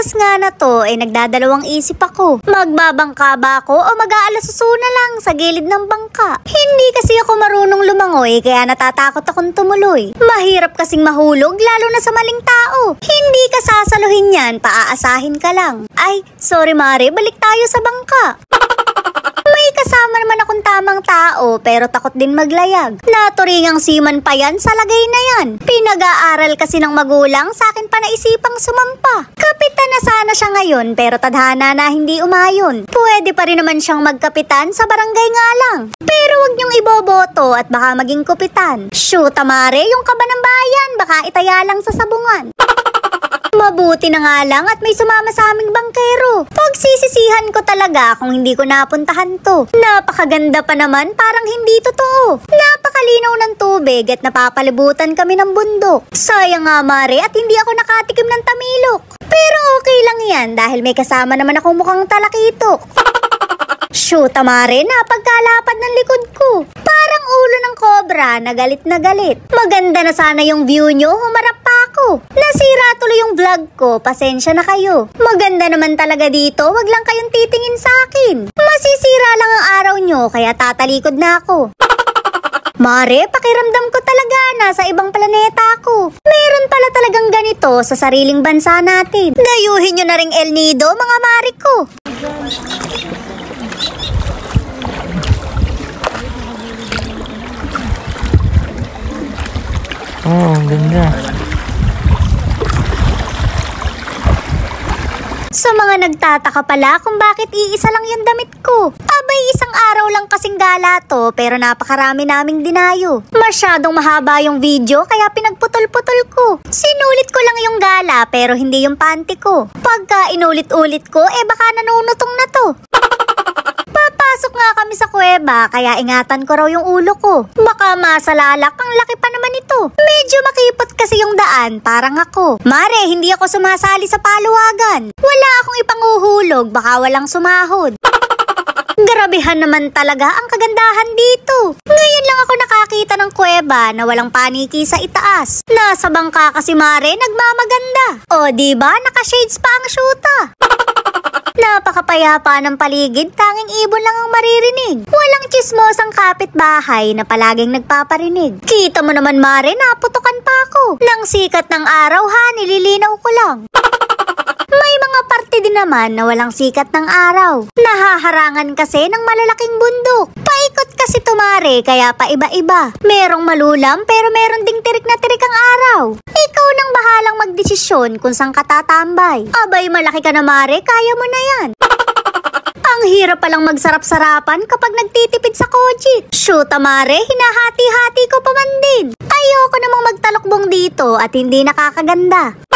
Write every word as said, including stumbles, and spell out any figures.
oras nga na to ay eh, nagdadalawang isip ako. Magbabangka ba ako o mag-aalasuso lang sa gilid ng bangka? Hindi kasi ako marunong lumangoy kaya natatakot akong tumuloy. Mahirap kasing mahulog lalo na sa maling tao. Hindi ka sasaluhin yan, paaasahin ka lang. Ay, sorry Mare, balik tayo sa bangka. May kasama naman akong tamang tao pero takot din maglayag. Naturingang seaman pa yan sa lagay na yan. Pinag-aaral kasi ng magulang, sa akin pa naisipang sumampa. Kapitan na sana siya ngayon pero tadhana na hindi umayon. Pwede pa rin naman siyang magkapitan sa barangay nga lang. Pero wag niyong iboboto at baka maging kupitan. Shoot, Mare, yung kaba ng bayan, baka itaya lang sa sabungan. Mabuti na nga lang at may sumama sa aming bangkero. Pagsisisihan ko talaga kung hindi ko napuntahan to. Napakaganda pa naman, parang hindi totoo. Napakalinaw ng tubig at napapalibutan kami ng bundok. Sayang nga Mare at hindi ako nakatikim ng tamilok. Pero okay lang yan dahil may kasama naman akong mukhang talakitok. Shoot, Mare, napagkalapad ng likod ko. Parang ulo ng cobra na galit na galit. Maganda na sana yung view nyo, humarap pa ako. Nasira tuloy yung vlog ko, pasensya na kayo. Maganda naman talaga dito, wag lang kayong titingin sa akin. Masisira lang ang araw nyo, kaya tatalikod na ako. Mare, pakiramdam ko talaga nasa ibang planeta ako. Meron pala talagang ganito sa sariling bansa natin. Dayuhin nyo na ring El Nido, mga mare ko. Oh, ang ganda. Sa mga nagtataka pala kung bakit iisa lang yung damit ko. Abay, isang araw lang kasing gala to pero napakarami naming dinayo. Masyadong mahaba yung video kaya pinagputol-putol ko. Sinulit ko lang yung gala pero hindi yung panty ko. Pagka inulit-ulit ko, eh baka nanunutong na to. Papasok nga kami sa kuweba kaya ingatan ko raw yung ulo ko. Baka masalalak, ang laki pa naman ito. Medyo makipot kasi yung daan, parang ako. Mare, hindi ako sumasali sa paluwagan. Wala akong ipanguhulog, baka walang sumahod. Grabehan naman talaga ang kagandahan dito. Ngayon lang ako nakakita ng kuweba na walang paniki sa itaas. Nasa bangka kasi Mare, nagmamaganda. O diba, naka-shades pa ang syuta. Napakapayapa ng paligid, tanging ibon lang ang maririnig. Walang chismosang kapitbahay na palaging nagpaparinig. Kita mo naman Mare, naputukan pa ako. Nang sikat ng araw ha, nililinaw ko lang. May mga parte din naman na walang sikat ng araw. Nahaharangan kasi ng malalaking bundok. Paikot kasi tumare, kaya pa iba-iba. Merong malulam pero meron ding tirik na tirik ang araw. Ikaw nang bahalang magdesisyon kung saan ka tatambay. Abay, malaki ka na Mare, kaya mo na yan. Ang hirap palang magsarap-sarapan kapag nagtitipid sa kojik. Shoot, Mare, hinahati-hati ko pa man din. Ayoko namang magtalokbong dito at hindi nakakaganda.